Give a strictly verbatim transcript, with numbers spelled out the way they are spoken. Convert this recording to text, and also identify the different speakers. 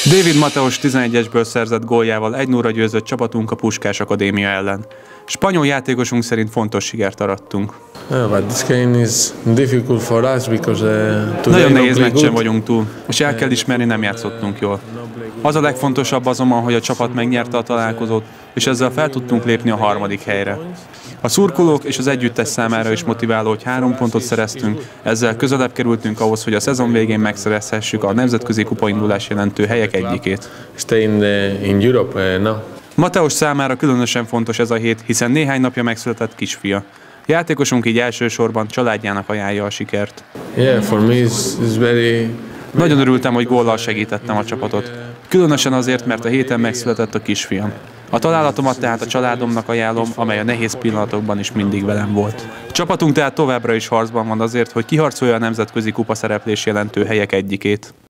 Speaker 1: David Mateos tizenegyesből szerzett góljával egy nullra győzött csapatunk a Puskás Akadémia ellen. Spanyol játékosunk szerint fontos sikert arattunk. Nagyon nehéz meccsen vagyunk túl, és el kell ismerni, nem játszottunk jól. Az a legfontosabb azonban, hogy a csapat megnyerte a találkozót, és ezzel fel tudtunk lépni a harmadik helyre. A szurkolók és az együttes számára is motiváló, hogy három pontot szereztünk, ezzel közelebb kerültünk ahhoz, hogy a szezon végén megszerezhessük a nemzetközi kupaindulás jelentő helyek egyikét. Mateos számára különösen fontos ez a hét, hiszen néhány napja megszületett kisfia. Játékosunk így elsősorban családjának ajánlja a sikert.
Speaker 2: Yeah, for me it's, it's very...
Speaker 1: Nagyon örültem, hogy góllal segítettem a csapatot. Különösen azért, mert a héten megszületett a kisfiam. A találatomat tehát a családomnak ajánlom, amely a nehéz pillanatokban is mindig velem volt. A csapatunk tehát továbbra is harcban van azért, hogy kiharcolja a nemzetközi kupa szereplés jelentő helyek egyikét.